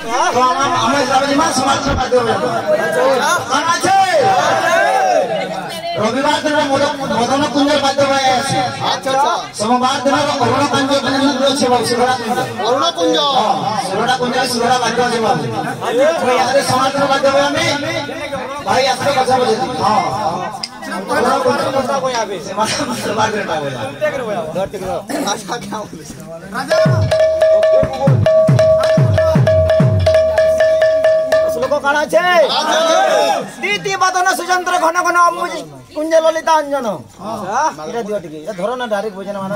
तो আমরা যাবো সমাজ সমাজ দেব কারণ আছে रविवार दिन मदन कुंज बाध्य আছে আচ্ছা আচ্ছা সোমবার দিন অরুণ কুঞ্জ আছে বাবু সুরড়া কুঞ্জ অরুণ কুঞ্জ সুরড়া কুঞ্জ সুরড়া বাধ্য আছে বাবু তো ইয়ারে সমাজ বাধ্য হবে আমি ভাই আসলে কথা বলে हां অরুণ কুঞ্জ কথা কই আবে সমাজ দিন পাবে দেখ রে ভাই ধর ঠিক আশা কি বলে রাজা শ্লোক কাণ আছে দ্বিতীয় বাদন সুচন্দ্র ঘন ঘন অম্বুজি কুঞ্জ ললিতা অঞ্জন এটা দিও টিকে এটা ধরো না ডাইরেক্ট বোঝে না মানে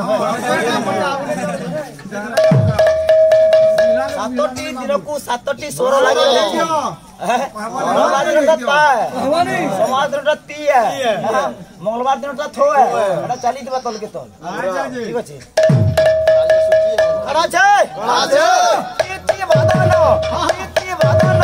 সাতটি দিনকু সাতটি স্বর লাগে সমাদ্রটা তি মঙ্গলবার দিনটা থো এটা চালি দিবা তলকে তল ঠিক আছে আছে আছে দ্বিতীয় বাদন দ্বিতীয় বাদন